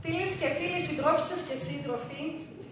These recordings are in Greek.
Φίλες και φίλοι, συντρόφισσες και σύντροφοι,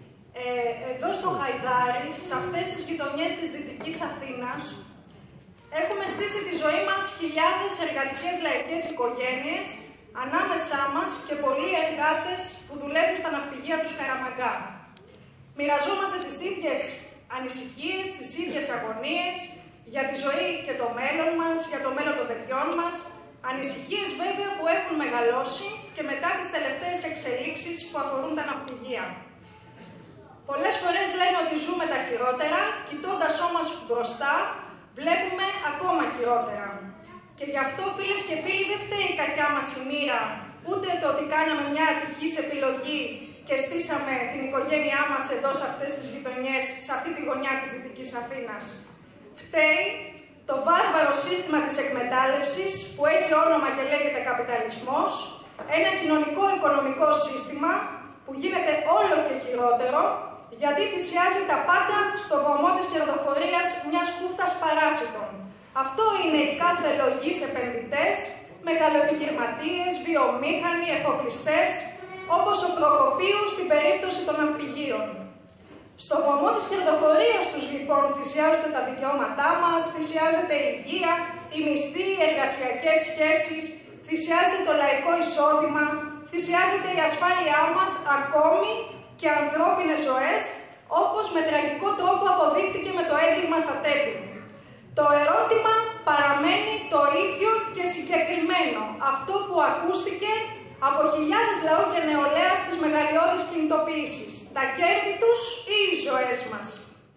εδώ στο Χαϊδάρι, σε αυτές τις γειτονιές της Δυτικής Αθήνας, έχουμε στήσει τη ζωή μας χιλιάδες εργατικές λαϊκές οικογένειες, ανάμεσά μας και πολλοί εργάτες που δουλεύουν στα ναυπηγεία του Σκαραμαγκά. Μοιραζόμαστε τις ίδιες ανησυχίες, τις ίδιες αγωνίες για τη ζωή και το μέλλον μας, για το μέλλον των παιδιών μας, ανησυχίες βέβαια που έχουν μεγαλώσει και μετά τις τελευταίες εξελίξεις που αφορούν τα ναυπηγεία. Πολλές φορές λένε ότι ζούμε τα χειρότερα, κοιτώντας όμως μπροστά, βλέπουμε ακόμα χειρότερα. Και γι' αυτό, φίλες και φίλοι, δεν φταίει η κακιά μας η μοίρα, ούτε το ότι κάναμε μια ατυχής επιλογή και στήσαμε την οικογένειά μας εδώ σε αυτές τις γειτονιές, σε αυτή τη γωνιά της Δυτικής Αθήνας. Φταίει το βάρβαρο σύστημα της εκμετάλλευσης που έχει όνομα και λέγεται καπιταλισμός, ένα κοινωνικό-οικονομικό σύστημα που γίνεται όλο και χειρότερο γιατί θυσιάζει τα πάντα στο βωμό της κερδοφορίας μιας χούφτας παράσιτων. Αυτό είναι οι κάθε λογής επενδυτές, μεγαλοεπιχειρηματίες, βιομήχανοι, εφοπλιστές, όπως ο Προκοπίου στην περίπτωση των ναυπηγείων. Στο βωμό της κερδοφορίας τους λοιπόν θυσιάζονται τα δικαιώματά μας, θυσιάζεται η υγεία, η μισθή, οι εργασιακές σχέσεις, θυσιάζεται το λαϊκό εισόδημα, θυσιάζεται η ασφάλειά μας, ακόμη και ανθρώπινες ζωές, όπως με τραγικό τρόπο αποδείχτηκε με το έγκλημα στα Τέμπη. Το ερώτημα παραμένει το ίδιο και συγκεκριμένο, αυτό που ακούστηκε από χιλιάδες λαού και νεολαία στις μεγαλειώδεις κινητοποιήσεις. Τα κέρδη τους ή οι ζωές μας.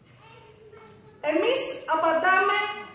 Εμείς απαντάμε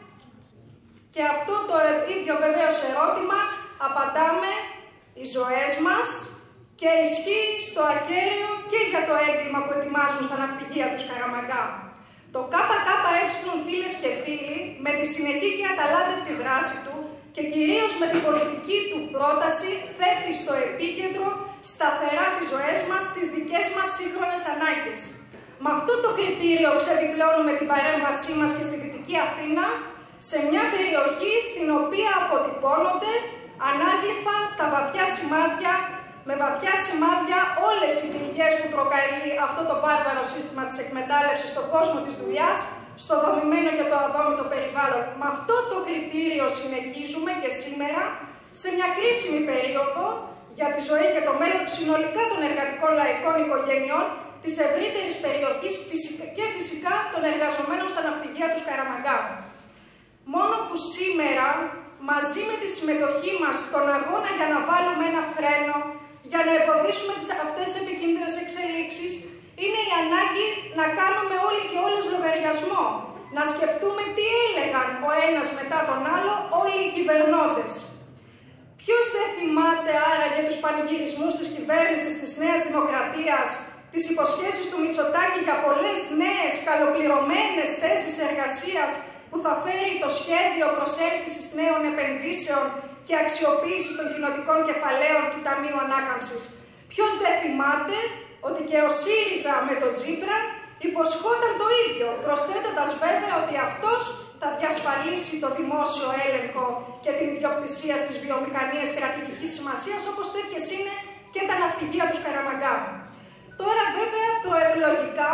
και αυτό το ίδιο βεβαίως ερώτημα, απαντάμε οι ζωές μας και ισχύει στο ακέραιο και για το έγκλημα που ετοιμάζουν στα ναυπηγεία του Σκαραμαγκά. Το ΚΚΕ, φίλες και φίλοι, με τη συνεχή και αταλάντευτη δράση του και κυρίως με την πολιτική του πρόταση, θέτει στο επίκεντρο σταθερά τις ζωές μας, τις δικές μας σύγχρονες ανάγκες. Με αυτό το κριτήριο ξεδιπλώνουμε την παρέμβασή μας και στη Δυτική Αθήνα, σε μια περιοχή στην οποία αποτυπώνονται ανάγλυφα τα βαθιά σημάδια, με βαθιά σημάδια όλες οι πληγές που προκαλεί αυτό το βάρβαρο σύστημα της εκμετάλλευσης στον κόσμο της δουλειάς, στο δομημένο και το αδόμητο περιβάλλον. Με αυτό το κριτήριο συνεχίζουμε και σήμερα, σε μια κρίσιμη περίοδο για τη ζωή και το μέλλον συνολικά των εργατικών λαϊκών οικογενειών της ευρύτερης περιοχής και φυσικά των εργαζομένων στα ναυπηγεία του Σκαραμαγκά. Μόνο που σήμερα, μαζί με τη συμμετοχή μας στον αγώνα για να βάλουμε ένα φρένο, για να εμποδίσουμε αυτές τις επικίνδυνες εξελίξεις, είναι η ανάγκη να κάνουμε όλοι και όλες λογαριασμό. Να σκεφτούμε τι έλεγαν ο ένας μετά τον άλλο όλοι οι κυβερνώντες. Ποιος δεν θυμάται άραγε τους πανηγυρισμούς της κυβέρνησης της Νέας Δημοκρατίας, τις υποσχέσεις του Μητσοτάκη για πολλές νέες καλοπληρωμένες θέσεις εργασίας που θα φέρει το σχέδιο προσέλκυσης νέων επενδύσεων και αξιοποίησης των κοινοτικών κεφαλαίων του Ταμείου Ανάκαμψης? Ποιος δεν θυμάται ότι και ο ΣΥΡΙΖΑ με τον Τσίπρα υποσχόταν το ίδιο, προσθέτοντας βέβαια ότι αυτός θα διασφαλίσει το δημόσιο έλεγχο και την ιδιοκτησία στις βιομηχανίες στρατηγικής σημασίας, όπως τέτοιες είναι και τα ναυπηγεία του Σκαραμαγκά. Τώρα βέβαια προεκλογικά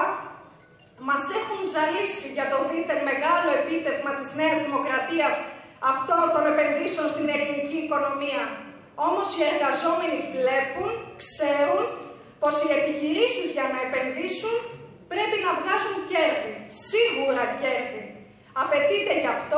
μας έχουν ζαλίσει για το δίθεν μεγάλο επίτευγμα της Νέας Δημοκρατίας αυτό των επενδύσεων στην ελληνική οικονομία. Όμως οι εργαζόμενοι βλέπουν, ξέρουν πως οι επιχειρήσεις για να επενδύσουν πρέπει να βγάζουν κέρδη, σίγουρα κέρδη. Απαιτείται γι' αυτό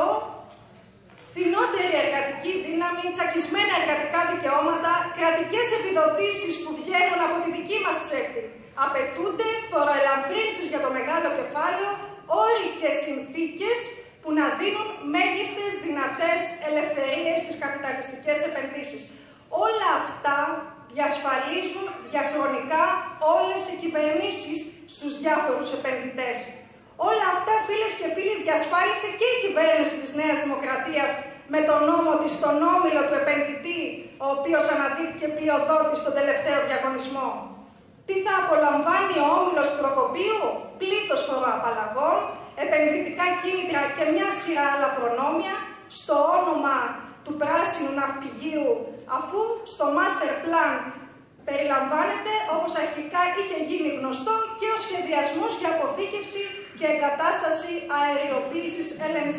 φθηνότερη εργατική δύναμη, τσακισμένα εργατικά δικαιώματα, κρατικές επιδοτήσεις που βγαίνουν από τη δική μας τσέπη. Απαιτούνται φοροελαφρύνσεις για το μεγάλο κεφάλαιο, όροι και συνθήκες που να δίνουν μέγιστες δυνατές ελευθερίες στις καπιταλιστικές επενδύσεις. Όλα αυτά διασφαλίζουν διαχρονικά όλες οι κυβερνήσεις στους διάφορους επενδυτές. Όλα αυτά, φίλες και φίλοι, διασφάλισε και η κυβέρνηση της Νέας Δημοκρατίας με τον νόμο της στον όμιλο του επενδυτή, ο οποίος αναδείχθηκε πλειοδότης στον τελευταίο διαγωνισμό. Τι θα απολαμβάνει ο όμιλος Προκοπίου? Πλήθος φοροαπαλλαγών, επενδυτικά κίνητρα και μια σειρά άλλα προνόμια στο όνομα του πράσινου ναυπηγείου, αφού στο master plan Περιλαμβάνεται, όπως αρχικά είχε γίνει γνωστό, και ο σχεδιασμός για αποθήκευση και εγκατάσταση αεριοποίησης LNG.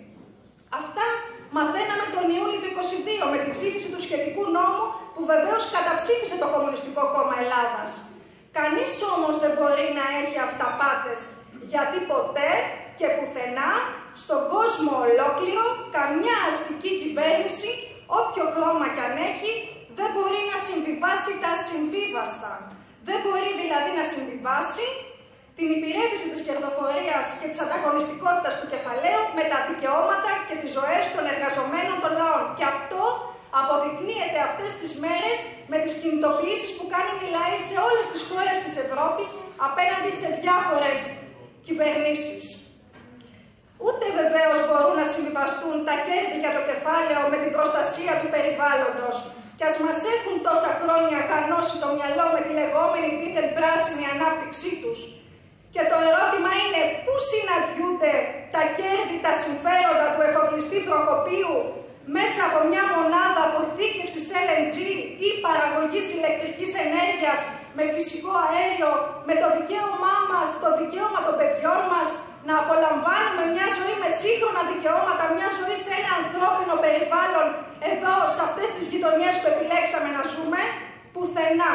Αυτά μαθαίναμε τον Ιούνιο του 2022 με την ψήφιση του σχετικού νόμου που βεβαίως καταψήφισε το Κομμουνιστικό Κόμμα Ελλάδας. Κανείς όμως δεν μπορεί να έχει αυταπάτες, γιατί ποτέ και πουθενά στον κόσμο ολόκληρο καμιά αστική κυβέρνηση, όποιο χρώμα κι αν έχει, δεν μπορεί να συμβιβάσει τα ασυμβίβαστα. Δεν μπορεί δηλαδή να συμβιβάσει την υπηρέτηση της κερδοφορίας και της ανταγωνιστικότητας του κεφαλαίου με τα δικαιώματα και τις ζωές των εργαζομένων των λαών. Και αυτό αποδεικνύεται αυτές τις μέρες με τις κινητοποιήσεις που κάνουν οι λαοί σε όλες τις χώρες της Ευρώπης απέναντι σε διάφορες κυβερνήσεις. Ούτε βεβαίως μπορούν να συμβιβαστούν τα κέρδη για το κεφάλαιο με την προστασία του περιβάλλοντος. Και ας μας έχουν τόσα χρόνια γανώσει το μυαλό με τη λεγόμενη δίθεν πράσινη ανάπτυξή τους. Και το ερώτημα είναι πού συναντιούνται τα κέρδη, τα συμφέροντα του εφοπλιστή Προκοπίου μέσα από μια μονάδα αποθήκευσης LNG ή παραγωγής ηλεκτρικής ενέργειας με φυσικό αέριο, με το δικαίωμά μας, το δικαίωμα των παιδιών μας, να απολαμβάνουμε μια ζωή με σύγχρονα δικαιώματα, μια ζωή σε ένα ανθρώπινο περιβάλλον, εδώ σε αυτές τις γειτονιές που επιλέξαμε να ζούμε, πουθενά.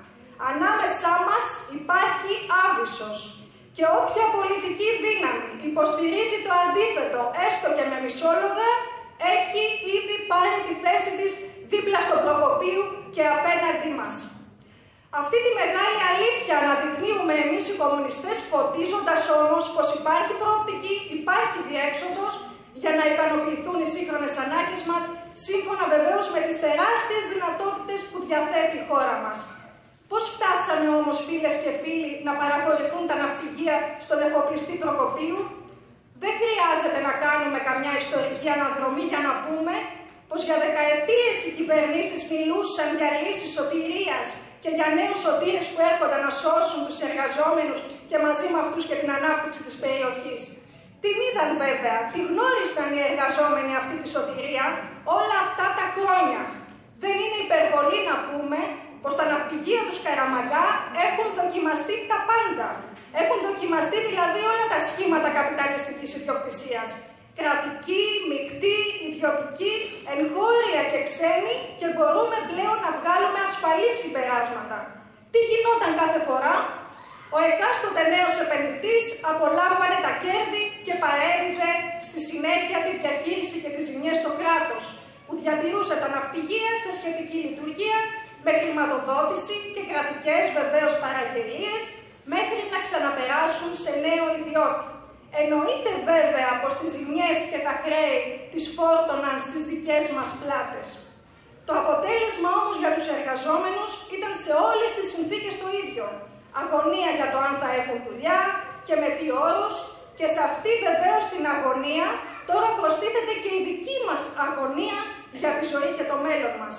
Ανάμεσά μας υπάρχει άβυσσος. Και όποια πολιτική δύναμη υποστηρίζει το αντίθετο, έστω και με μισόλογα, έχει ήδη πάρει τη θέση της δίπλα στον Προκοπίου και απέναντί μας. Αυτή τη μεγάλη αλήθεια αναδεικνύουμε εμείς οι κομμουνιστές, φωτίζοντας όμως πως υπάρχει προοπτική, υπάρχει διέξοδος για να ικανοποιηθούν οι σύγχρονες ανάγκες μας, σύμφωνα βεβαίως με τις τεράστιες δυνατότητες που διαθέτει η χώρα μας. Πώς φτάσαμε όμως, φίλες και φίλοι, να παραχωρηθούν τα ναυπηγεία στον εφοπλιστή Προκοπίου? Δεν χρειάζεται να κάνουμε καμιά ιστορική αναδρομή για να πούμε πως για δεκαετίες οι κυβερνήσεις μιλούσαν για λύσεις σωτηρίας και για νέους σωτήρες που έρχονταν να σώσουν τους εργαζόμενους και μαζί με αυτούς και την ανάπτυξη της περιοχής. Την είδαν βέβαια, τη γνώρισαν οι εργαζόμενοι αυτή τη σωτηρία όλα αυτά τα χρόνια. Δεν είναι υπερβολή να πούμε πως τα ναυπηγεία του Σκαραμαγκά έχουν δοκιμαστεί τα πάντα. Έχουν δοκιμαστεί δηλαδή όλα τα σχήματα καπιταλιστικής ιδιοκτησίας. Κρατική, μεικτή, ιδιωτική, εγχώρια και ξένη, και μπορούμε πλέον να βγάλουμε ασφαλή συμπεράσματα. Τι γινόταν κάθε φορά? Ο εκάστοτε νέος επενδυτής απολάμβανε τα κέρδη και παρέδιδε στη συνέχεια τη διαχείριση και τις ζημιές στο κράτος, που διατηρούσε τα ναυπηγεία σε σχετική λειτουργία, με χρηματοδότηση και κρατικές βεβαίως παραγγελίες, μέχρι να ξαναπεράσουν σε νέο ιδιώτη. Εννοείται βέβαια πως τις ζημιές και τα χρέη τις φόρτωναν στις δικές μας πλάτες. Το αποτέλεσμα όμως για τους εργαζόμενους ήταν σε όλες τις συνθήκες το ίδιο. Αγωνία για το αν θα έχουν δουλειά και με τι όρους, και σε αυτή βεβαίως την αγωνία τώρα προστίθεται και η δική μας αγωνία για τη ζωή και το μέλλον μας.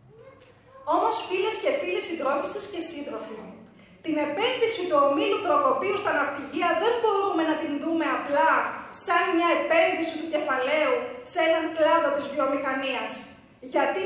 Όμως, φίλες και φίλοι, συντρόφισσες και σύντροφοι, την επένδυση του ομίλου Προκοπίου στα ναυπηγεία δεν μπορούμε να την δούμε απλά σαν μια επένδυση του κεφαλαίου σε έναν κλάδο της βιομηχανίας. Γιατί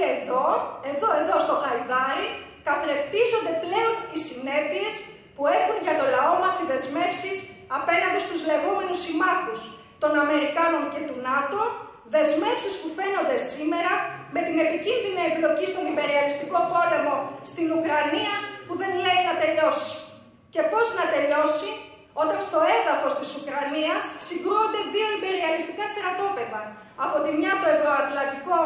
εδώ στο Χαϊδάρι, καθρεφτίζονται πλέον οι συνέπειες που έχουν για το λαό μας οι δεσμεύσεις απέναντι στους λεγόμενους συμμάχους των Αμερικάνων και του ΝΑΤΟ, δεσμεύσεις που φαίνονται σήμερα με την επικίνδυνη εμπλοκή στον υπεριαλιστικό πόλεμο στην Ουκρανία, που δεν λέει να τελειώσει. Και πώς να τελειώσει, όταν στο έδαφος της Ουκρανίας συγκρούονται δύο υπεριαλιστικά στρατόπεδα. Από τη μια το Ευρωατλαντικό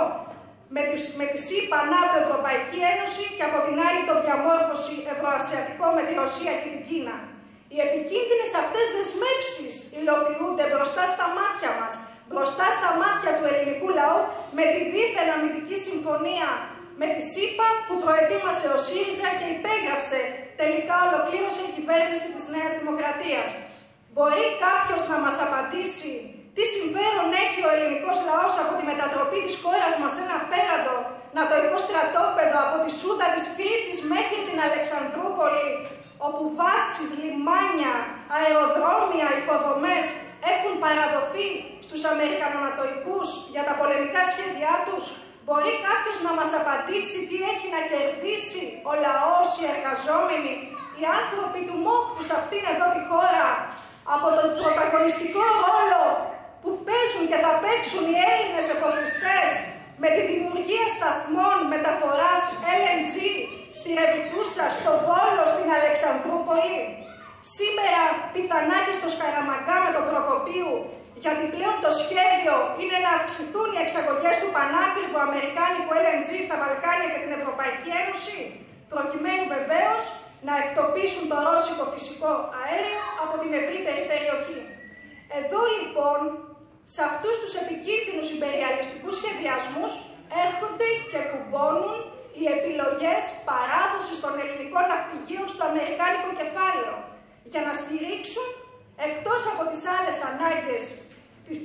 με τη ΣΥΠΑ, ΝΑΤΟ, Ευρωπαϊκή Ένωση, και από την άλλη το διαμόρφωση Ευρωασιατικό με τη Ρωσία και την Κίνα. Οι επικίνδυνες αυτές δεσμεύσεις υλοποιούνται μπροστά στα μάτια μας, μπροστά στα μάτια του ελληνικού λαού, με τη δίθεν αμυντική συμφωνία με τη ΣΥΠΑ που προετοίμασε ο ΣΥΡΙΖΑ και υπέγραψε, τελικά ολοκλήρωσε η κυβέρνηση της Νέας Δημοκρατίας. Μπορεί κάποιος να μας απαντήσει τι συμφέρον έχει ο ελληνικός λαός από τη μετατροπή της χώρας μας σε ένα απέραντο νατοϊκό στρατόπεδο από τη Σούδα της Κρήτης μέχρι την Αλεξανδρούπολη, όπου βάσεις, λιμάνια, αεροδρόμια, υποδομές έχουν παραδοθεί στους Αμερικανονατοϊκούς για τα πολεμικά σχέδιά τους? Μπορεί κάποιος να μας απαντήσει τι έχει να κερδίσει ο λαός, οι εργαζόμενοι, οι άνθρωποι του μόχθου σε αυτήν εδώ τη χώρα, από τον πρωταγωνιστικό ρόλο που παίζουν και θα παίξουν οι Έλληνες εφοπλιστές με τη δημιουργία σταθμών μεταφοράς LNG στη Ρεβιθούσα, στο Βόλο, στην Αλεξανδρούπολη. Σήμερα πιθανά και στο Σκαραμαγκά με τον Προκοπίου, γιατί πλέον το σχέδιο είναι να αυξηθούν οι εξαγωγές του πανάκριβου αμερικάνικου LNG στα Βαλκάνια και την Ευρωπαϊκή Ένωση, προκειμένου βεβαίως να εκτοπίσουν το ρώσικο φυσικό αέριο από την ευρύτερη περιοχή. Εδώ λοιπόν, σε αυτούς τους επικίνδυνους ιμπεριαλιστικούς σχεδιασμούς, έρχονται και κουμπώνουν οι επιλογές παράδοσης των ελληνικών ναυπηγείων στο αμερικάνικο κεφάλαιο, για να στηρίξουν, εκτός από τις άλλες ανάγκες της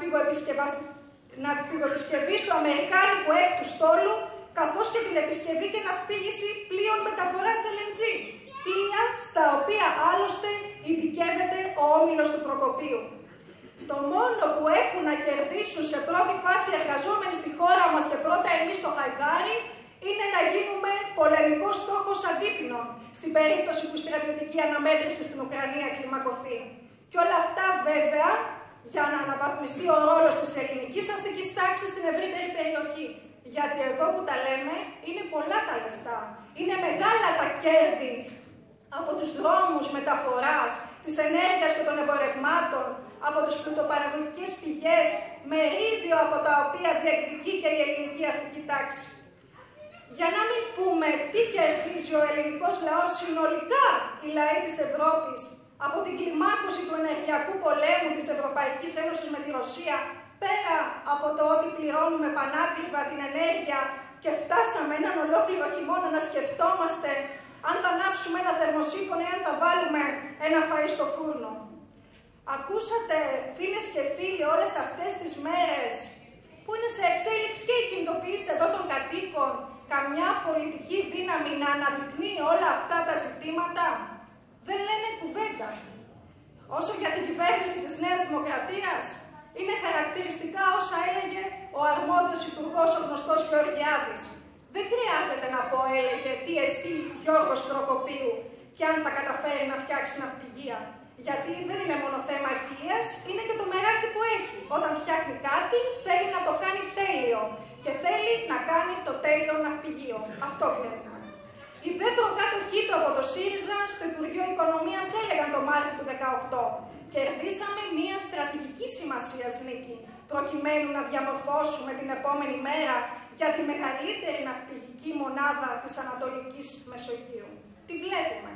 ναυπηγοεπισκευής του αμερικάνικου έκτου στόλου, καθώς και την επισκευή και ναυπήγηση πλοίων μεταφοράς LNG, πλοία στα οποία άλλωστε ειδικεύεται ο όμιλος του Προκοπίου. Το μόνο που έχουν να κερδίσουν σε πρώτη φάση εργαζόμενοι στη χώρα μας και πρώτα εμείς στο Χαϊδάρι, είναι να γίνουμε πολεμικός στόχος αντίπινων, στην περίπτωση που η στρατιωτική αναμέτρηση στην Ουκρανία κλιμακωθεί. Και όλα αυτά βέβαια για να αναβαθμιστεί ο ρόλος της ελληνικής αστικής τάξης στην ευρύτερη περιοχή. Γιατί εδώ που τα λέμε είναι πολλά τα λεφτά, είναι μεγάλα τα κέρδη από τους δρόμους μεταφοράς, της ενέργειας και των εμπορευμάτων, από τις πλουτοπαραγωγικές πηγές, μερίδιο από τα οποία διεκδικεί και η ελληνική αστική τάξη. Για να μην πούμε τι κερδίζει ο ελληνικός λαός συνολικά, οι λαοί της Ευρώπης, από την κλιμάκωση του ενεργειακού πολέμου της Ευρωπαϊκής Ένωσης με τη Ρωσία, πέρα από το ότι πληρώνουμε πανάκριβα την ενέργεια και φτάσαμε έναν ολόκληρο χειμώνα να σκεφτόμαστε αν θα ανάψουμε ένα θερμοσύφωνο ή αν θα βάλουμε ένα φαΐ στο φούρνο. Ακούσατε, φίλες και φίλοι, όλες αυτές τις μέρες που είναι σε εξέλιξη και η κινητοποίηση εδώ των κατοίκων, καμιά πολιτική δύναμη να αναδεικνύει όλα αυτά τα ζητήματα? Δεν λένε κουβέντα. Όσο για την κυβέρνηση της Νέας Δημοκρατίας, είναι χαρακτηριστικά όσα έλεγε ο αρμόδιος υπουργός, ο γνωστός Γεωργιάδης. Δεν χρειάζεται να πω, έλεγε, τι εστί Γιώργος Προκοπίου και αν θα καταφέρει να φτιάξει ναυπηγεία. Γιατί δεν είναι μόνο θέμα ευφυΐας, είναι και το μεράκι που έχει. Όταν φτιάχνει κάτι, θέλει να το κάνει τέλειο και θέλει να κάνει το τέλειο ναυπηγείο. Αυτό βλέπουμε. Οι δε προκάτοχοί του από το ΣΥΡΙΖΑ στο Υπουργείο Οικονομίας έλεγαν το Μάρτιο του 2018: κερδίσαμε μια στρατηγική σημασίας νίκη, προκειμένου να διαμορφώσουμε την επόμενη μέρα για τη μεγαλύτερη ναυπηγική μονάδα της Ανατολικής Μεσογείου. Τι βλέπουμε?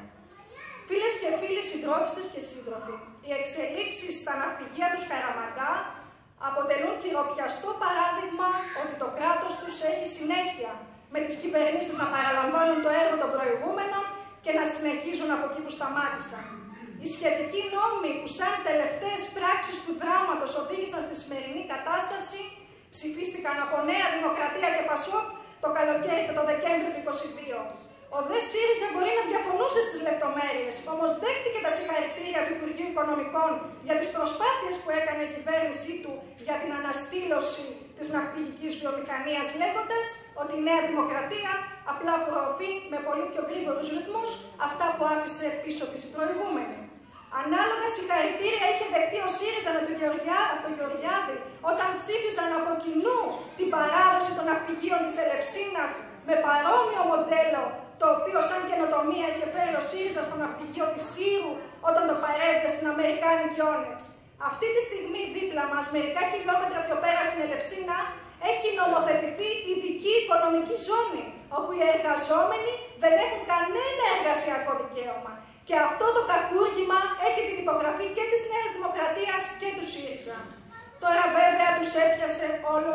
Φίλες και φίλοι, συντρόφισσες και σύντροφοι, οι εξελίξεις στα ναυπηγεία του Σκαραμαγκά αποτελούν χειροπιαστό παράδειγμα ότι το κράτος τους έχει συνέχεια, με τις κυβερνήσεις να παραλαμβάνουν το έργο των προηγούμενων και να συνεχίζουν από εκεί που σταμάτησαν. Οι σχετικοί νόμοι που σαν τελευταίες πράξεις του δράματος οδήγησαν στη σημερινή κατάσταση ψηφίστηκαν από Νέα Δημοκρατία και Πασόκ το καλοκαίρι και το Δεκέμβριο του 2022. Ο ΔΕ ΣΥΡΙΖΑ μπορεί να διαφωνούσε στις λεπτομέρειες, όμως δέχτηκε τα συγχαρητήρια του Υπουργείου Οικονομικών για τις προσπάθειες που έκανε η κυβέρνησή του για την αναστήλωση της ναυπηγικής βιομηχανίας, λέγοντας ότι η Νέα Δημοκρατία απλά προωθεί με πολύ πιο γρήγορους ρυθμούς αυτά που άφησε πίσω της η προηγούμενη. Ανάλογα συγχαρητήρια είχε δεχτεί ο ΣΥΡΙΖΑ με τον Γεωργιάδη όταν ψήφισαν από κοινού την παράδοση των ναυπηγείων της Ελευσίνας με παρόμοιο μοντέλο, το οποίο σαν καινοτομία είχε φέρει ο ΣΥΡΙΖΑ στο ναυπηγείο της Σύρου όταν το παρέδιδε στην Αμερικάνικη Όνεξ. Αυτή τη στιγμή δίπλα μας, μερικά χιλιόμετρα πιο πέρα στην Ελευσίνα, έχει νομοθετηθεί ειδική οικονομική ζώνη, όπου οι εργαζόμενοι δεν έχουν κανένα εργασιακό δικαίωμα. Και αυτό το κακούργημα έχει την υπογραφή και της Νέας Δημοκρατίας και του ΣΥΡΙΖΑ. Τώρα βέβαια τους έπιασε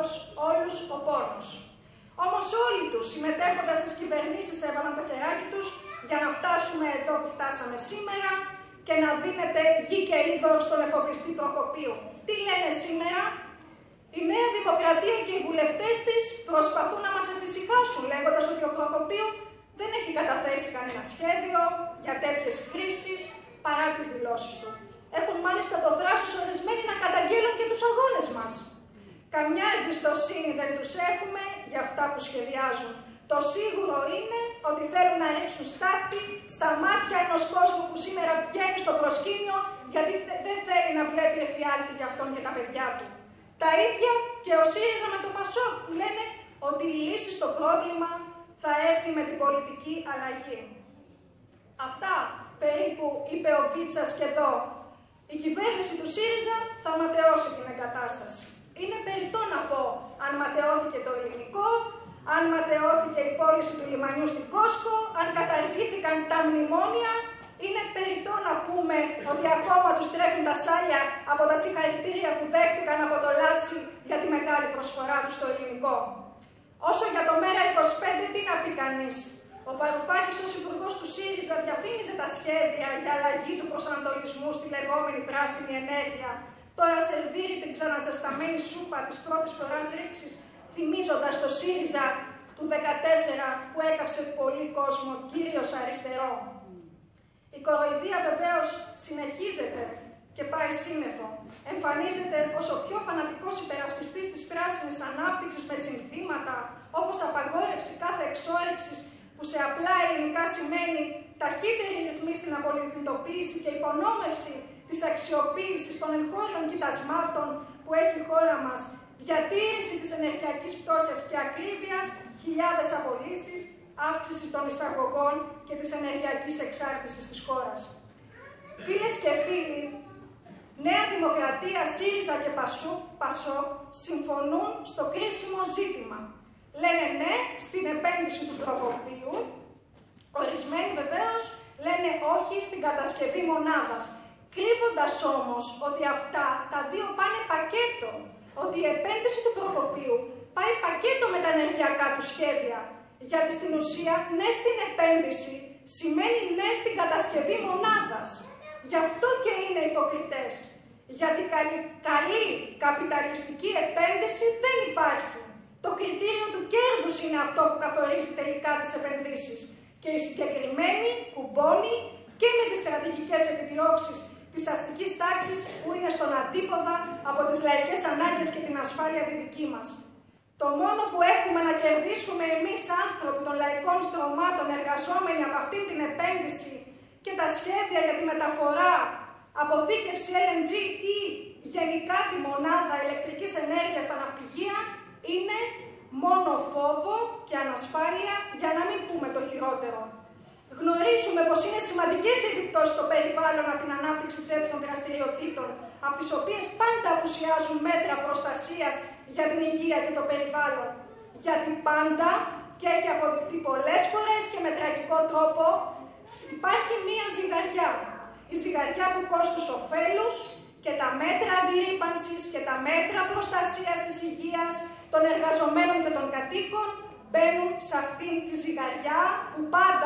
όλους ο πόνος. Όμως όλοι τους, συμμετέχοντας στις κυβερνήσεις, έβαλαν το χεράκι τους για να φτάσουμε εδώ που φτάσαμε σήμερα και να δίνεται γη και είδωρ στον εφοπλιστή Προκοπίου. Τι λένε σήμερα? Η Νέα Δημοκρατία και οι βουλευτές της προσπαθούν να μας εφησυχάσουν, λέγοντας ότι ο Προκοπίου δεν έχει καταθέσει κανένα σχέδιο για τέτοιες κρίσεις παρά τις δηλώσεις του. Έχουν μάλιστα το θράσος ορισμένοι να καταγγείλουν και τους αγώνες μας. Καμιά εμπιστοσύνη δεν τους έχουμε για αυτά που σχεδιάζουν. Το σίγουρο είναι ότι θέλουν να ρίξουν στάχτη στα μάτια ενός κόσμου που σήμερα βγαίνει στο προσκήνιο γιατί δεν θέλει να βλέπει εφιάλτη για αυτόν και τα παιδιά του. Τα ίδια και ο ΣΥΡΙΖΑ με το ΠΑΣΟΚ που λένε ότι η λύση στο πρόβλημα θα έρθει με την πολιτική αλλαγή. Αυτά περίπου είπε ο Βίτσας και εδώ. Η κυβέρνηση του ΣΥΡΙΖΑ θα ματαιώσει την εγκατάσταση. Είναι περιττό να πω αν ματαιώθηκε το ελληνικό, αν ματαιώθηκε η πώληση του λιμανιού στην Κόσκο, αν καταργήθηκαν τα μνημόνια. Είναι περιττό να πούμε ότι ακόμα τους τρέχουν τα σάλια από τα συγχαρητήρια που δέχτηκαν από το Λάτσι για τη μεγάλη προσφορά του στο ελληνικό. Όσο για το ΜέΡΑ25, τι να πει κανείς. Ο Βαρουφάκης ως υπουργός του ΣΥΡΙΖΑ διαφήμιζε τα σχέδια για αλλαγή του προσανατολισμού στη λεγόμενη πράσινη ενέργεια. Τώρα σερβίρει την ξαναζεσταμένη σούπα της πρώτης φοράς ρήξης, θυμίζοντας το ΣΥΡΙΖΑ του 2014 που έκαψε πολύ κόσμο, κυρίως αριστερό. Η κοροϊδία βεβαίως συνεχίζεται και πάει σύννεφο. Εμφανίζεται ως ο πιο φανατικός υπερασπιστής της πράσινης ανάπτυξης με συνθήματα όπως απαγόρευση κάθε εξόρυξης που σε απλά ελληνικά σημαίνει ταχύτερη ρυθμή στην απολυτοποίηση και υπονόμευση της αξιοποίησης των εγχώριων κοιτασμάτων που έχει η χώρα μας, διατήρηση της ενεργειακής φτώχειας και ακρίβειας, χιλιάδες απολύσεις, αύξηση των εισαγωγών και της ενεργειακής εξάρτησης της χώρας. Φίλες και φίλοι, Νέα Δημοκρατία, ΣΥΡΙΖΑ και ΠΑΣΟΚ συμφωνούν στο κρίσιμο ζήτημα. Λένε ναι στην επένδυση του Προκοπίου, ορισμένοι βεβαίως λένε όχι στην κατασκευή μονάδας, κρύβοντας όμως ότι αυτά τα δύο πάνε πακέτο, ότι η επένδυση του Προκοπίου πάει πακέτο με τα ενεργειακά του σχέδια, γιατί στην ουσία ναι στην επένδυση σημαίνει ναι στην κατασκευή μονάδας. Γι' αυτό και είναι υποκριτές, γιατί καλή καπιταλιστική επένδυση δεν υπάρχει. Το κριτήριο του κέρδους είναι αυτό που καθορίζει τελικά τις επενδύσεις και η συγκεκριμένη κουμπώνει και με τις στρατηγικές επιδιώξεις της αστικής τάξης που είναι στον αντίποδα από τις λαϊκές ανάγκες και την ασφάλεια τη δική μας. Το μόνο που έχουμε να κερδίσουμε εμείς άνθρωποι των λαϊκών στρωμάτων εργαζόμενοι από αυτήν την επένδυση και τα σχέδια για τη μεταφορά, αποθήκευση LNG ή γενικά τη μονάδα ηλεκτρικής ενέργειας στα ναυπηγεία είναι μόνο φόβο και ανασφάλεια, για να μην πούμε το χειρότερο. Γνωρίζουμε πως είναι σημαντικές οι επιπτώσεις στο περιβάλλον από την ανάπτυξη τέτοιων δραστηριοτήτων, από τις οποίες πάντα απουσιάζουν μέτρα προστασίας για την υγεία και το περιβάλλον. Γιατί πάντα, και έχει αποδειχτεί πολλές φορές και με τραγικό τρόπο, υπάρχει μία ζυγαριά. Η ζυγαριά του κόστους-οφέλους και τα μέτρα αντιρρύπανσης και τα μέτρα προστασίας της υγείας των εργαζομένων και των κατοίκων μπαίνουν σε αυτήν τη ζυγαριά που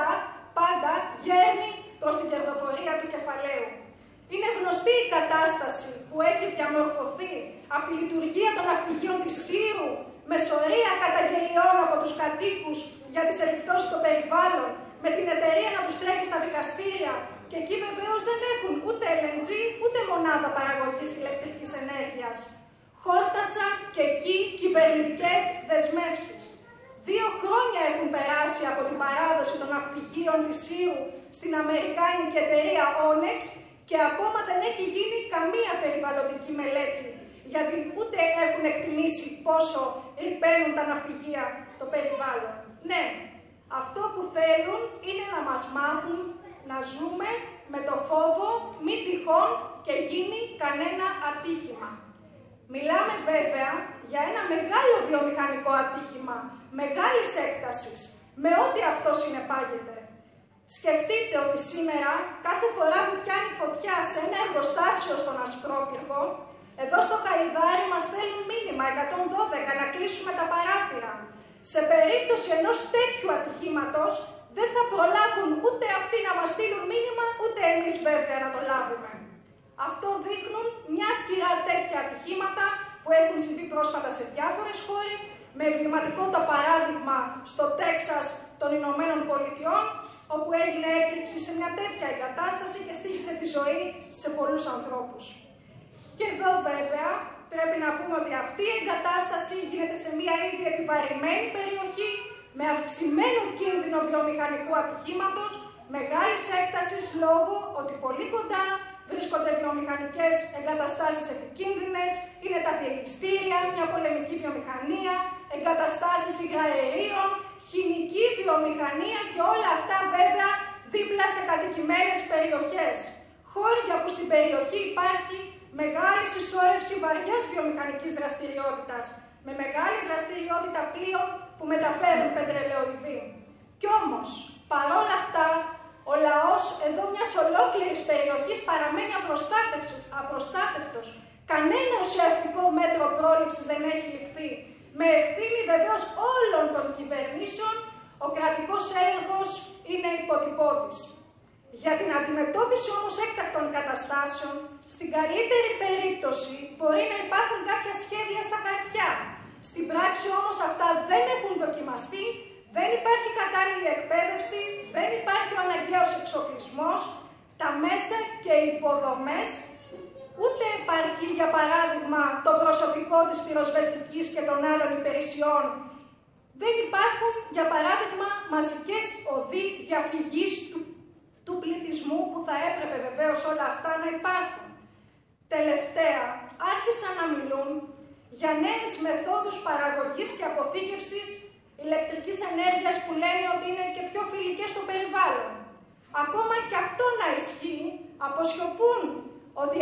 πάντα γέρνει προς την κερδοφορία του κεφαλαίου. Είναι γνωστή η κατάσταση που έχει διαμορφωθεί από τη λειτουργία των ναυπηγείων της Σύρου με σωρία καταγγελιών από τους κατοίκους για τις επιπτώσεις στο περιβάλλον, με την εταιρεία να τους τρέχει στα δικαστήρια και εκεί βεβαίως δεν έχουν ούτε LNG ούτε μονάδα παραγωγής ηλεκτρικής ενέργειας. Χόρτασαν και εκεί κυβερνητικές δεσμεύσεις. 2 χρόνια έχουν περάσει από την παράδοση των ναυπηγείων της Σύρου στην αμερικάνικη εταιρεία Onex και ακόμα δεν έχει γίνει καμία περιβαλλοντική μελέτη, γιατί ούτε έχουν εκτιμήσει πόσο ρυπαίνουν τα ναυπηγεία το περιβάλλον. Ναι, αυτό που θέλουν είναι να μας μάθουν να ζούμε με το φόβο μη τυχόν και γίνει κανένα ατύχημα. Μιλάμε βέβαια για ένα μεγάλο βιομηχανικό ατύχημα, μεγάλης έκτασης, με ό,τι αυτό συνεπάγεται. Σκεφτείτε ότι σήμερα, κάθε φορά που πιάνει φωτιά σε ένα εργοστάσιο στον Ασπρόπυργο, εδώ στο Χαϊδάρι μας στέλνουν μήνυμα 112 να κλείσουμε τα παράθυρα. Σε περίπτωση ενός τέτοιου ατυχήματος, δεν θα προλάβουν ούτε αυτοί να μας στείλουν μήνυμα, ούτε εμείς βέβαια να το λάβουμε. Αυτό δείχνουν μια σειρά τέτοια ατυχήματα που έχουν συμβεί πρόσφατα σε διάφορες χώρες, με εμβληματικό το παράδειγμα στο Τέξας των Ηνωμένων Πολιτειών, όπου έγινε έκρηξη σε μια τέτοια εγκατάσταση και στοίχησε τη ζωή σε πολλούς ανθρώπους. Και εδώ βέβαια πρέπει να πούμε ότι αυτή η εγκατάσταση γίνεται σε μια ήδη επιβαρημένη περιοχή, με αυξημένο κίνδυνο βιομηχανικού ατυχήματος, μεγάλης έκτασης λόγω ότι πολύ κοντά βρίσκονται βιομηχανικές εγκαταστάσεις επικίνδυνες, είναι τα διελιστήρια, μια πολεμική βιομηχανία, εγκαταστάσεις υγραερίων, χημική βιομηχανία και όλα αυτά βέβαια δίπλα σε κατοικημένες περιοχές. Χώρια που στην περιοχή υπάρχει μεγάλη συσσόρευση βαριάς βιομηχανικής δραστηριότητας, με μεγάλη δραστηριότητα πλοίων που μεταφέρουν πετρελαιοειδή. Κι όμως, παρόλα αυτά, ο λαός εδώ μιας ολόκληρης περιοχής παραμένει απροστάτευτος. Κανένα ουσιαστικό μέτρο πρόληψης δεν έχει ληφθεί. Με ευθύνη βεβαίως όλων των κυβερνήσεων, ο κρατικός έλεγχος είναι υποτυπώδης. Για την αντιμετώπιση όμως έκτακτων καταστάσεων, στην καλύτερη περίπτωση μπορεί να υπάρχουν κάποια σχέδια στα χαρτιά. Στην πράξη όμως αυτά δεν έχουν δοκιμαστεί, δεν υπάρχει κατάλληλη εκπαίδευση, δεν υπάρχει ο αναγκαίος εξοπλισμός, τα μέσα και οι υποδομές, ούτε επαρκεί για παράδειγμα το προσωπικό της πυροσβεστικής και των άλλων υπηρεσιών. Δεν υπάρχουν, για παράδειγμα, μαζικές οδοί διαφυγής του πληθυσμού που θα έπρεπε βεβαίως όλα αυτά να υπάρχουν. Τελευταία, άρχισαν να μιλούν για νέες μεθόδους παραγωγής και αποθήκευσης ηλεκτρικής ενέργειας που λένε ότι είναι και πιο φιλικές στο περιβάλλον. Ακόμα και αυτό να ισχύει, αποσιωπούν ότι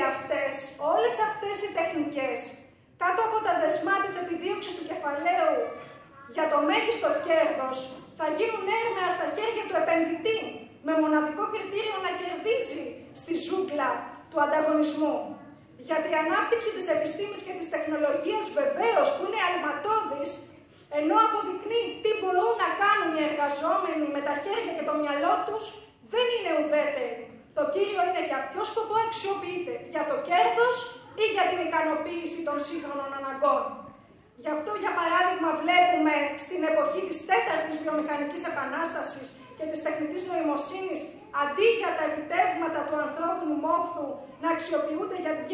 όλες αυτές οι τεχνικές, κάτω από τα δεσμά της επιδίωξης του κεφαλαίου για το μέγιστο κέρδος, θα γίνουν έρμεα στα χέρια του επενδυτή, με μοναδικό κριτήριο να κερδίζει στη ζούγκλα του ανταγωνισμού. Γιατί η ανάπτυξη της επιστήμης και της τεχνολογίας βεβαίως που είναι αλματώδης, ενώ αποδεικνύει τι μπορούν να κάνουν οι εργαζόμενοι με τα χέρια και το μυαλό τους, δεν είναι ουδέτερη. Το κύριο είναι για ποιο σκοπό αξιοποιείται, για το κέρδος ή για την ικανοποίηση των σύγχρονων αναγκών. Γι' αυτό, για παράδειγμα, βλέπουμε στην εποχή της τέταρτης βιομηχανικής επανάστασης και της τεχνητής νοημοσύνης, αντί για τα επιτεύγματα του ανθρώπινου μόχθου να αξιοποιούνται για την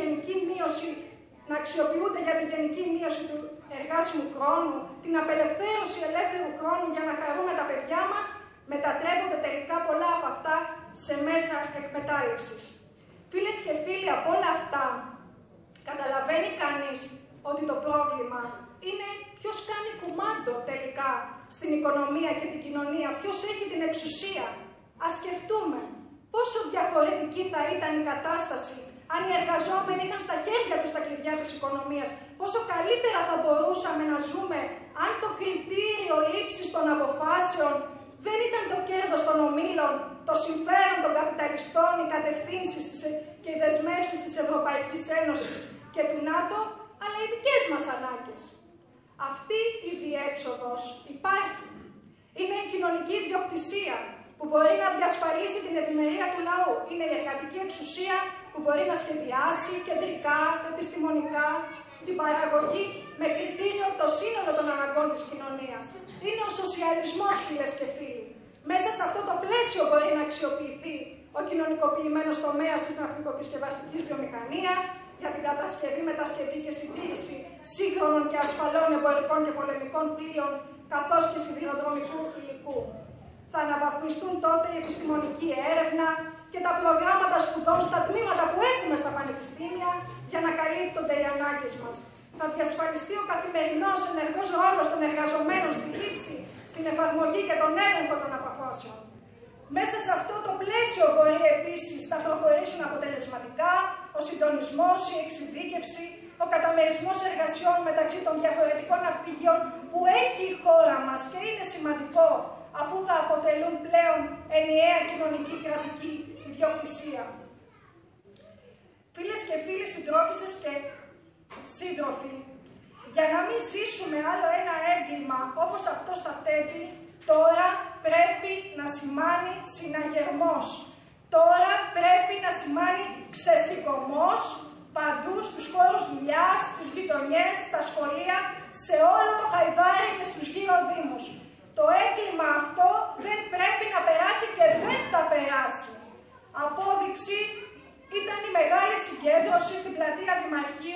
γενική μείωση του εργάσιμου χρόνου, την απελευθέρωση ελεύθερου χρόνου για να χαρούμε τα παιδιά μας, μετατρέπονται τελικά πολλά από αυτά σε μέσα εκμετάλλευσης. Φίλες και φίλοι, από όλα αυτά καταλαβαίνει κανείς ότι το πρόβλημα είναι ποιος κάνει κουμάντο τελικά στην οικονομία και την κοινωνία, ποιος έχει την εξουσία. Ας σκεφτούμε πόσο διαφορετική θα ήταν η κατάσταση αν οι εργαζόμενοι είχαν στα χέρια τους τα κλειδιά της οικονομίας, πόσο καλύτερα θα μπορούσαμε να ζούμε αν το κριτήριο λήψης των αποφάσεων δεν ήταν το κέρδος των ομίλων, το συμφέρον των καπιταλιστών, οι κατευθύνσεις και οι δεσμεύσεις της Ευρωπαϊκής Ένωσης και του ΝΑΤΟ, αλλά οι δικές μας ανάγκες. Αυτή η διέξοδος υπάρχει. Είναι η κοινωνική ιδιοκτησία που μπορεί να διασφαλίσει την ευημερία του λαού. Είναι η εργατική εξουσία που μπορεί να σχεδιάσει κεντρικά, επιστημονικά, την παραγωγή με κριτήριο το σύνολο των αναγκών της κοινωνίας. Είναι ο σοσιαλισμός, φίλες και φίλοι. Μέσα σε αυτό το πλαίσιο μπορεί να αξιοποιηθεί ο κοινωνικοποιημένος τομέας της ναυπηγοεπισκευαστικής βιομηχανίας για την κατασκευή, μετασκευή και συντήρηση σύγχρονων και ασφαλών εμπορικών και πολεμικών πλοίων, καθώς και σιδηροδρομικού υλικού. Θα αναβαθμιστούν τότε η επιστημονική έρευνα και τα προγράμματα σπουδών στα τμήματα που έχουμε στα πανεπιστήμια για να καλύπτονται οι ανάγκες μας. Θα διασφαλιστεί ο καθημερινός ενεργός ρόλος των εργαζομένων στη λήψη, στην εφαρμογή και τον έλεγχο των αποφάσεων. Μέσα σε αυτό το πλαίσιο μπορεί επίσης να προχωρήσουν αποτελεσματικά ο συντονισμός, η εξειδίκευση, ο καταμερισμός εργασιών μεταξύ των διαφορετικών ναυπηγείων που έχει η χώρα μας και είναι σημαντικό αφού θα αποτελούν πλέον ενιαία κοινωνική κρατική ιδιοκτησία. Φίλες και φίλοι, συντρόφισσες και σύντροφοι, για να μην ζήσουμε άλλο ένα έγκλημα όπως αυτό στα Τέμπη, τώρα πρέπει να σημάνει συναγερμός. Τώρα πρέπει να σημάνει ξεσηκωμός παντού στους χώρους δουλειάς, στις γειτονιές, στα σχολεία, σε όλο το Χαϊδάρι και στους γύρω δήμους. Το έγκλημα αυτό δεν πρέπει να περάσει και δεν θα περάσει. Απόδειξη ήταν η μεγάλη συγκέντρωση στην πλατεία Δημαρχείου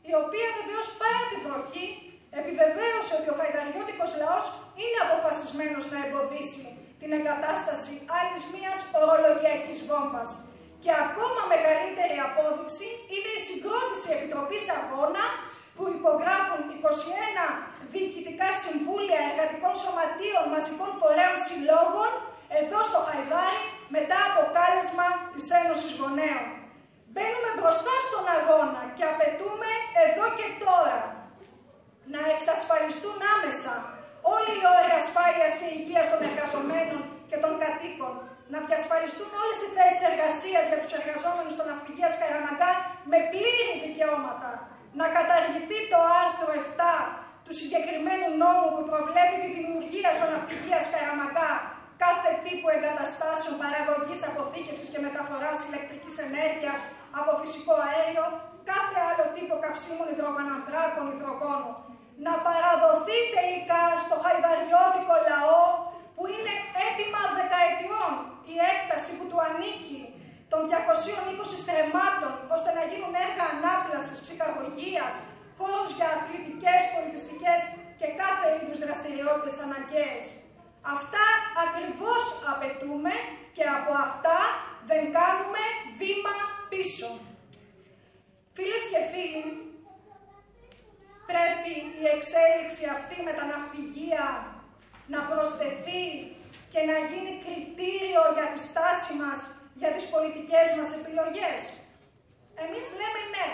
η οποία βεβαίως παρά τη βροχή επιβεβαίωσε ότι ο χαϊδαριώτικος λαός είναι αποφασισμένος να εμποδίσει την εγκατάσταση άλλης μιας ορολογιακής βόμβας. Και ακόμα μεγαλύτερη απόδειξη είναι η συγκρότηση Επιτροπής Αγώνα που υπογράφουν 21 διοικητικά συμβούλια εργατικών σωματείων μαζικών φορέων συλλόγων εδώ στο Χαϊδάρι μετά από κάλεσμα της Ένωσης Γονέων. Μπαίνουμε μπροστά στον αγώνα και απαιτούμε εδώ και τώρα να εξασφαλιστούν άμεσα όλοι οι όροι ασφάλειας και υγείας των εργαζομένων και των κατοίκων, να διασφαλιστούν όλες οι θέσεις εργασίας για τους εργαζόμενους των ναυπηγείας Καραμαγκά με πλήρη δικαιώματα, να καταργηθεί το άρθρο 7 του συγκεκριμένου νόμου που προβλέπει τη δημιουργία στον ναυπηγείας Καραμαγκά κάθε τύπου εγκαταστάσεων παραγωγής, αποθήκευσης και μεταφοράς ηλεκτρικής ενέργειας από φυσικό αέριο, κάθε άλλο τύπο καυσίμων υδρογονανθράκων, υδρογόνου. Να παραδοθεί τελικά στο χαϊδαριώτικο λαό που είναι έτοιμα δεκαετιών η έκταση που του ανήκει των 220 στρεμμάτων ώστε να γίνουν έργα ανάπλασης, ψυχαγωγίας, χώρους για αθλητικές, πολιτιστικές και κάθε είδους δραστηριότητες αναγκαίες. Αυτά ακριβώς απαιτούμε και από αυτά δεν κάνουμε βήμα πίσω. Φίλες και φίλοι, πρέπει η εξέλιξη αυτή με τα ναυπηγεία να προσθεθεί και να γίνει κριτήριο για τη στάση μας, για τις πολιτικές μας επιλογές. Εμείς λέμε ναι.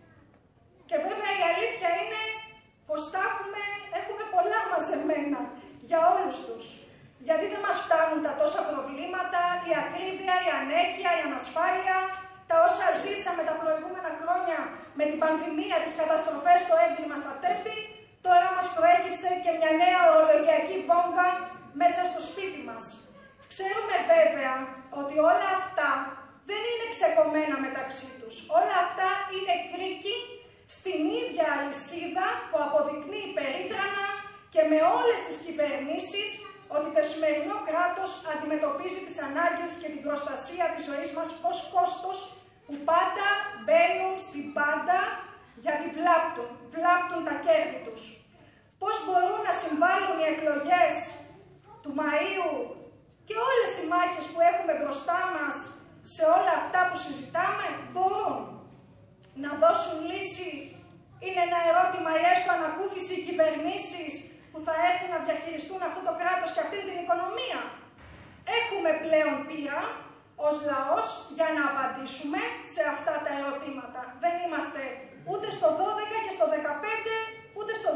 Και βέβαια η αλήθεια είναι πως έχουμε πολλά μαζεμένα για όλους τους. Γιατί δεν μας φτάνουν τα τόσα προβλήματα, η ακρίβεια, η ανέχεια, η ανασφάλεια, τα όσα ζήσαμε τα προηγούμενα χρόνια με την πανδημία, τις καταστροφές, το έγκλημα στα τέπη, τώρα μας προέκυψε και μια νέα ορολογιακή βόμβα μέσα στο σπίτι μας. Ξέρουμε βέβαια ότι όλα αυτά δεν είναι ξεκομμένα μεταξύ τους. Όλα αυτά είναι κρίκοι στην ίδια αλυσίδα που αποδεικνύει περίτρανα και με όλες τις κυβερνήσεις ότι το σημερινό κράτος αντιμετωπίζει τις ανάγκες και την προστασία της ζωής μας ως κόστος που πάντα μπαίνουν στην πάντα γιατί βλάπτουν τα κέρδη τους. Πώς μπορούν να συμβάλλουν οι εκλογές του Μαΐου και όλες οι μάχες που έχουμε μπροστά μας σε όλα αυτά που συζητάμε? Μπορούν να δώσουν λύση? Είναι ένα ερώτημα ή έστω ανακούφιση οι κυβερνήσεις που θα έρθουν να διαχειριστούν αυτό το κράτος και αυτή την οικονομία? Έχουμε πλέον πείρα ως λαός για να απαντήσουμε σε αυτά τα ερωτήματα. Δεν είμαστε ούτε στο 12 και στο 15, ούτε στο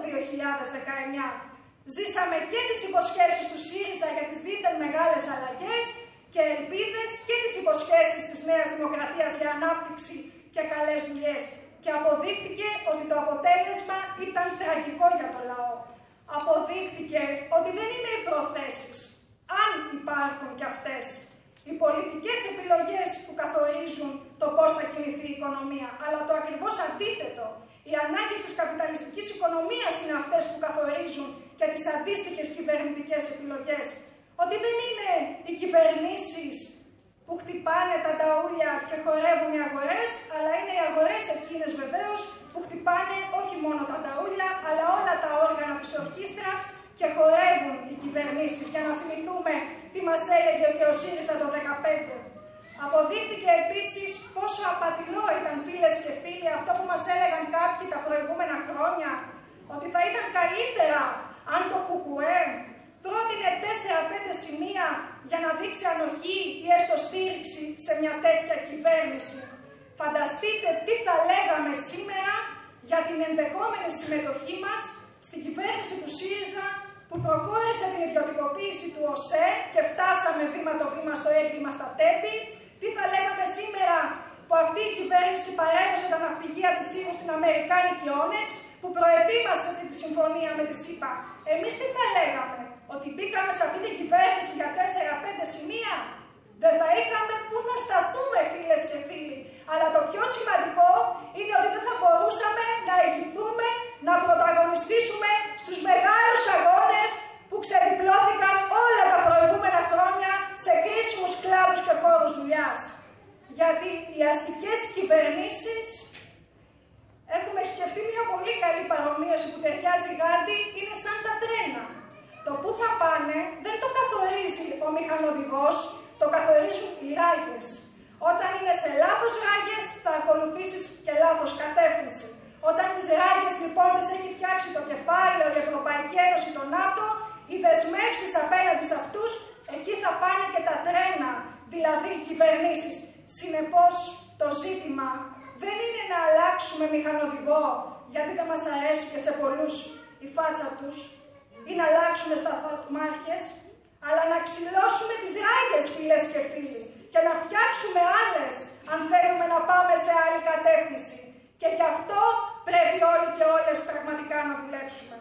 2019. Ζήσαμε και τις υποσχέσεις του ΣΥΡΙΖΑ για τις δίθεν μεγάλες αλλαγές και ελπίδες και τις υποσχέσεις της Νέας Δημοκρατίας για ανάπτυξη και καλές δουλειές. Και αποδείχτηκε ότι το αποτέλεσμα ήταν τραγικό για το λαό. Αποδείχτηκε ότι δεν είναι οι προθέσεις, αν υπάρχουν κι αυτές, οι πολιτικές επιλογές που καθορίζουν το πώς θα κινηθεί η οικονομία, αλλά το ακριβώς αντίθετο. Οι ανάγκες της καπιταλιστικής οικονομίας είναι αυτές που καθορίζουν και τις αντίστοιχες κυβερνητικές επιλογές. Ότι δεν είναι οι κυβερνήσεις που χτυπάνε τα ταούλια και χορεύουν οι αγορές, αλλά είναι οι αγορές εκείνες βεβαίως που χτυπάνε όχι μόνο τα ταούλια, αλλά όλα τα όργανα της ορχήστρας και χορεύουν οι κυβερνήσεις, για να θυμηθούμε τι μας έλεγε και ο ΣΥΡΙΖΑ το 2015. Αποδείχτηκε επίσης πόσο απατηλό ήταν, φίλες και φίλοι, αυτό που μας έλεγαν κάποιοι τα προηγούμενα χρόνια, ότι θα ήταν καλύτερα αν το ΚΚΕ πρότεινε 4-5 σημεία για να δείξει ανοχή ή έστω στήριξη σε μια τέτοια κυβέρνηση. Φανταστείτε τι θα λέγαμε σήμερα για την ενδεχόμενη συμμετοχή μας στην κυβέρνηση του ΣΥΡΙΖΑ που προχώρησε την ιδιωτικοποίηση του ΟΣΕ και φτάσαμε βήμα το βήμα στο έγκλημα στα τέπη. Τι θα λέγαμε σήμερα που αυτή η κυβέρνηση παρέδωσε τα ναυπηγεία της Ήρου στην Αμερικάνικη Όνεξ, που προετοίμασε τη συμφωνία με τη ΣΥΠΑ? Εμείς τι θα λέγαμε? Ότι μπήκαμε σε αυτή την κυβέρνηση για 4-5 σημεία? Δεν θα είχαμε πού να σταθούμε, φίλες και φίλοι. Αλλά το πιο σημαντικό είναι ότι δεν θα μπορούσαμε να ηγηθούμε, να πρωταγωνιστήσουμε στους μεγάλους αγώνες που ξεδιπλώθηκαν όλα τα προηγούμενα χρόνια σε κρίσιμους κλάδους και χώρους δουλειάς. Γιατί οι αστικές κυβερνήσεις Έχουμε σκεφτεί μια πολύ καλή παρομοίωση που ταιριάζει Γάντι, είναι σαν τα τρένα. Το που θα πάνε δεν το καθορίζει ο μηχανοδηγός, το καθορίζουν οι ράγες. Όταν είναι σε λάθος ράγες θα ακολουθήσεις και λάθος κατεύθυνση. Όταν τις ράγες λοιπόν τις έχει φτιάξει το κεφάλαιο, η Ευρωπαϊκή Ένωση, το ΝΑΤΟ, οι δεσμεύσεις απέναντι σε αυτούς, εκεί θα πάνε και τα τρένα, δηλαδή οι κυβερνήσεις. Συνεπώς το ζήτημα δεν είναι να αλλάξουμε μηχανοδηγό, γιατί δεν μας αρέσει και σε πολλούς η φάτσα τους, ή να αλλάξουμε σταθμάρχες, αλλά να ξυλώσουμε τις ράγες, φίλες και φίλοι, και να φτιάξουμε άλλες, αν θέλουμε να πάμε σε άλλη κατεύθυνση. Και γι' αυτό πρέπει όλοι και όλες πραγματικά να δουλέψουμε.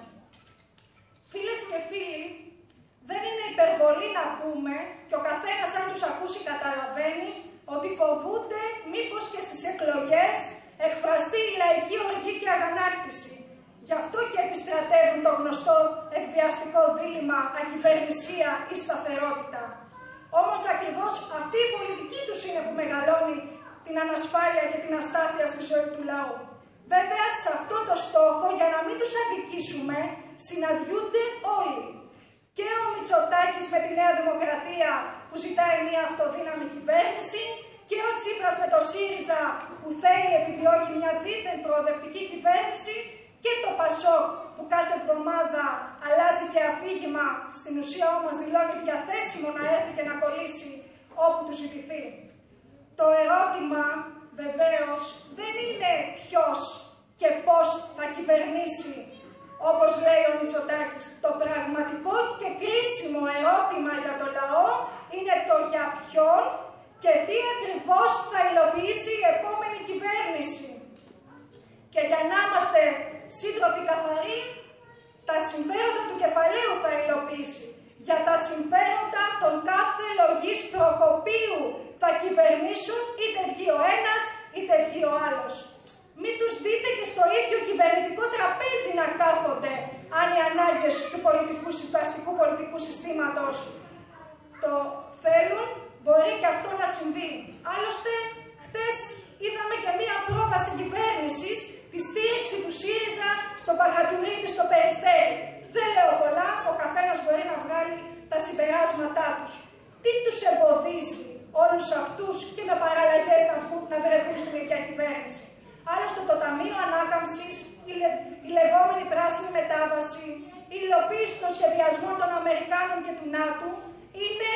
Φίλες και φίλοι, δεν είναι υπερβολή να πούμε, και ο καθένας αν τους ακούσει καταλαβαίνει, ότι φοβούνται μήπως και στις εκλογές εκφραστεί η λαϊκή οργή και αγανάκτηση. Γι' αυτό και επιστρατεύουν το γνωστό εκβιαστικό δίλημμα ακυβερνησία ή σταθερότητα. Όμως ακριβώς αυτή η πολιτική τους είναι που μεγαλώνει την ανασφάλεια και την αστάθεια στη ζωή του λαού. Βέβαια, σε αυτό το στόχο, για να μην τους αδικήσουμε, συναντιούνται όλοι. Και ο Μητσοτάκης με τη Νέα Δημοκρατία που ζητάει μια αυτοδύναμη κυβέρνηση, και ο Τσίπρας με το ΣΥΡΙΖΑ που θέλει, επιδιώκει μια δίθεν προοδευτική κυβέρνηση, και το ΠΑΣΟΚ που κάθε εβδομάδα αλλάζει και αφήγημα, στην ουσία όμως δηλώνει διαθέσιμο να έρθει και να κολλήσει όπου του ζητηθεί. Το ερώτημα βεβαίως δεν είναι ποιος και πώς θα κυβερνήσει, όπως λέει ο Μητσοτάκης. Το πραγματικό και κρίσιμο ερώτημα για το λαό είναι το για ποιον και τι ακριβώς θα υλοποιήσει η επόμενη κυβέρνηση. Και για να είμαστε σύντροφοι καθαροί, τα συμφέροντα του κεφαλαίου θα υλοποιήσει. Για τα συμφέροντα των κάθε λογής προκοπίου θα κυβερνήσουν, είτε βγει ο ένας είτε βγει ο άλλος. Μην τους δείτε και στο ίδιο κυβερνητικό τραπέζι να κάθονται, αν οι ανάγκες του αστικού πολιτικού συστήματος το θέλουν, μπορεί και αυτό να συμβεί. Άλλωστε, χτες είδαμε και μία πρόβαση κυβέρνησης, τη στήριξη του ΣΥΡΙΖΑ στον Παχατουρίτη, στο Περιστέρι. Δεν λέω πολλά, ο καθένας μπορεί να βγάλει τα συμπεράσματά τους. Τι τους εμποδίζει όλους αυτούς και με παραλλαγές να βρεθούν στην ίδια κυβέρνηση? Άλλωστε το Ταμείο Ανάκαμψης, η λεγόμενη πράσινη μετάβαση, η υλοποίηση των σχεδιασμών των Αμερικάνων και του ΝΑΤΟ είναι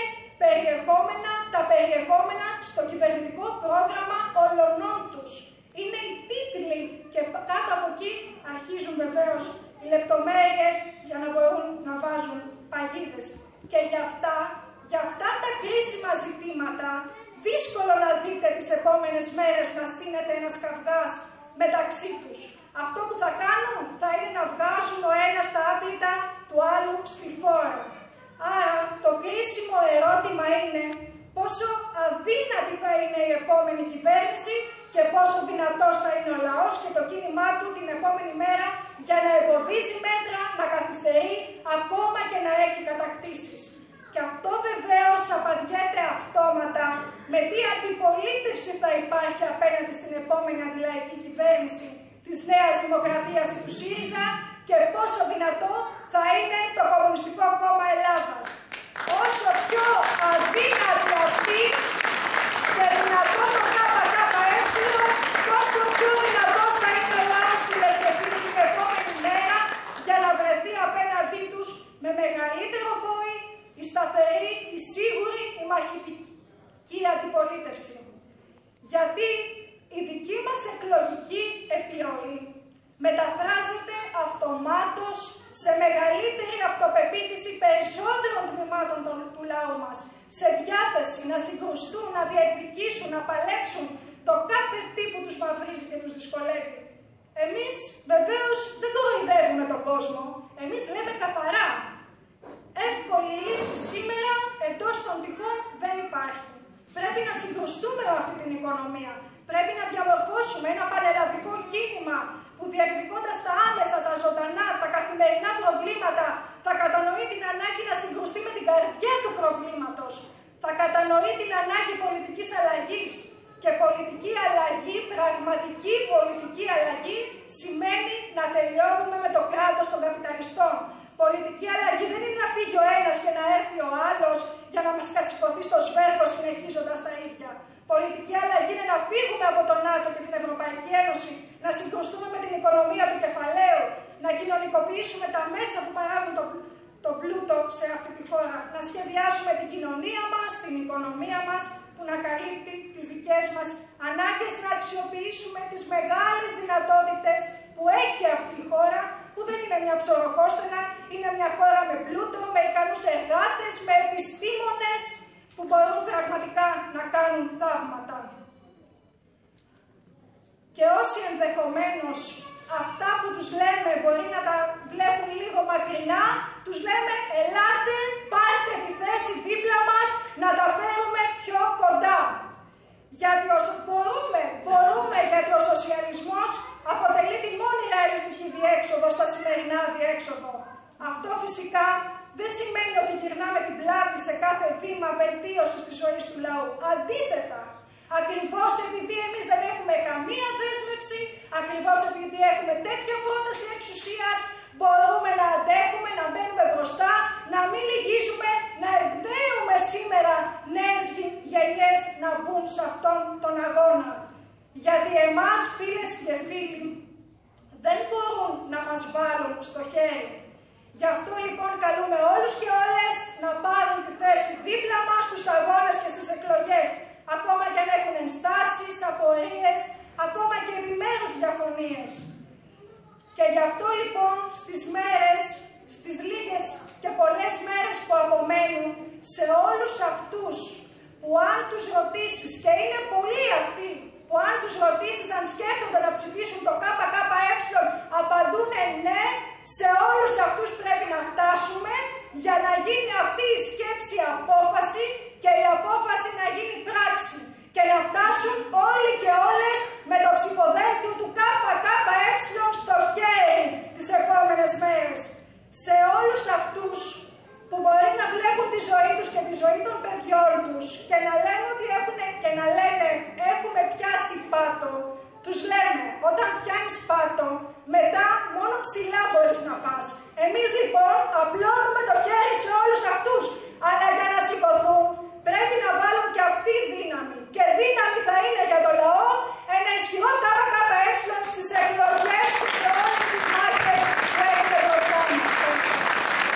τα περιεχόμενα στο κυβερνητικό πρόγραμμα ολονών τους. Είναι οι τίτλοι και κάτω από εκεί αρχίζουν βεβαίως οι λεπτομέρειες για να μπορούν να βάζουν παγίδες. Και για αυτά τα κρίσιμα ζητήματα, δύσκολο να δείτε τις επόμενες μέρες να στείνεται ένας καυγάς μεταξύ τους. Αυτό που θα κάνουν θα είναι να βγάζουν ο ένας τα άπλυτα του άλλου στη φόρα. Άρα το κρίσιμο ερώτημα είναι πόσο αδύνατη θα είναι η επόμενη κυβέρνηση και πόσο δυνατός θα είναι ο λαός και το κίνημά του την επόμενη μέρα για να εμποδίζει μέτρα, να καθυστερεί, ακόμα και να έχει κατακτήσεις. Και αυτό βεβαίως απαντιέται αυτόματα με τι αντιπολίτευση θα υπάρχει απέναντι στην επόμενη αντιλαϊκή κυβέρνηση της Νέας Δημοκρατίας ή του ΣΥΡΙΖΑ και πόσο δυνατό θα είναι το Κομμουνιστικό Κόμμα Ελλάδας. Όσο πιο αδύνατη αυτή και δυνατό το ΚΚΕ, τόσο πιο δυνατός θα είναι ο λαός, φίλες και φίλοι, την επόμενη μέρα για να βρεθεί απέναντί τους με μεγαλύτερο πόη η σταθερή, η σίγουρη, η μαχητική αντιπολίτευση. Γιατί η δική μας εκλογική επιρροή μεταφράζεται αυτομάτως σε μεγαλύτερη αυτοπεποίθηση περισσότερων τμήματων του λαού μας, σε διάθεση να συγκρουστούν, να διεκδικήσουν, να παλέψουν το κάθε τι που τους μαυρίζει και τους δυσκολεύει. Εμείς βεβαίως δεν κοροϊδεύουμε τον κόσμο, εμείς λέμε καθαρά. Εύκολη λύση σήμερα εντός των τυχών δεν υπάρχει. Πρέπει να συγκρουστούμε με αυτή την οικονομία. Πρέπει να διαμορφώσουμε ένα πανελλαδικό κίνημα που διεκδικώντας τα άμεσα, τα ζωντανά, τα καθημερινά προβλήματα θα κατανοεί την ανάγκη να συγκρουστεί με την καρδιά του προβλήματος. Θα κατανοεί την ανάγκη πολιτικής αλλαγής. Και πολιτική αλλαγή πραγματικά πραγματική πολιτική αλλαγή σημαίνει να τελειώνουμε με το κράτος των καπιταλιστών. Πολιτική αλλαγή δεν είναι να φύγει ο ένας και να έρθει ο άλλος για να μας κατσικωθεί στο σβέρκο συνεχίζοντας τα ίδια. Πολιτική αλλαγή είναι να φύγουμε από το ΝΑΤΟ και την Ευρωπαϊκή Ένωση, να συγκρουστούμε με την οικονομία του κεφαλαίου, να κοινωνικοποιήσουμε τα μέσα που παράγουν το πλούτο σε αυτή τη χώρα, να σχεδιάσουμε την κοινωνία μας, την οικονομία μας, που να καλύπτει τις δικές μας ανάγκες, να αξιοποιήσουμε τις μεγάλες δυνατότητες που έχει αυτή η χώρα, που δεν είναι μια ψωροκόστενα, είναι μια χώρα με πλούτο, με ικανούς εργάτες, με επιστήμονες που μπορούν πραγματικά να κάνουν θαύματα. Και όσοι ενδεχομένως αυτά που τους λέμε μπορεί να τα βλέπουν λίγο μακρινά, τους λέμε ελάτε, πάρτε τη θέση δίπλα μας, να τα φέρουμε πιο κοντά. Γιατί όσο μπορούμε, γιατί ο σοσιαλισμός αποτελεί τη μόνη ρεαλιστική διέξοδο στα σημερινά διέξοδο. Αυτό φυσικά δεν σημαίνει ότι γυρνάμε την πλάτη σε κάθε βήμα βελτίωσης της ζωής του λαού. Αντίθετα, ακριβώς επειδή εμείς δεν έχουμε καμία δέσμευση, ακριβώς επειδή έχουμε τέτοια πρόταση εξουσίας, μπορούμε να αντέχουμε, να μπαίνουμε μπροστά, να μην λυγίζουμε, να εμπνέουμε σήμερα νέες γενιές να μπουν σε αυτόν τον αγώνα. Γιατί εμάς, φίλες και φίλοι, δεν μπορούν να μας βάλουν στο χέρι. Γι' αυτό λοιπόν καλούμε όλους και όλες να πάρουν τη θέση δίπλα μας στους αγώνες και στις εκλογές. Ακόμα και αν έχουν ενστάσεις, απορίες, ακόμα και επιμέρους διαφωνίες. Και γι' αυτό λοιπόν στις λίγες και πολλές μέρες που απομένουν, σε όλους αυτούς που αν τους ρωτήσεις, και είναι πολλοί αυτοί, που αν τους ρωτήσεις αν σκέφτονται να ψηφίσουν το ΚΚΕ, απαντούν ναι, σε όλους αυτούς πρέπει να φτάσουμε για να γίνει αυτή η σκέψη απόφαση και η απόφαση να γίνει πράξη. Και να φτάσουν όλοι και όλες με το ψηφοδέλτιο του ΚΚΕ στο χέρι τις επόμενες μέρες. Σε όλους αυτούς που μπορεί να βλέπουν τη ζωή τους και τη ζωή των παιδιών τους και να λένε έχουμε πιάσει πάτο, τους λέμε όταν πιάνεις πάτο μετά μόνο ψηλά μπορείς να πας. Εμείς λοιπόν απλώνουμε το χέρι σε όλους αυτούς, αλλά για να σηκωθούν πρέπει να βάλουν